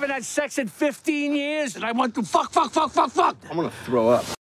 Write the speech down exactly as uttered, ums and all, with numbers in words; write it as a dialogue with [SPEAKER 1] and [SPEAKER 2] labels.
[SPEAKER 1] haven't had sex in fifteen years, and I want to fuck, fuck, fuck, fuck, fuck.
[SPEAKER 2] I'm gonna throw up.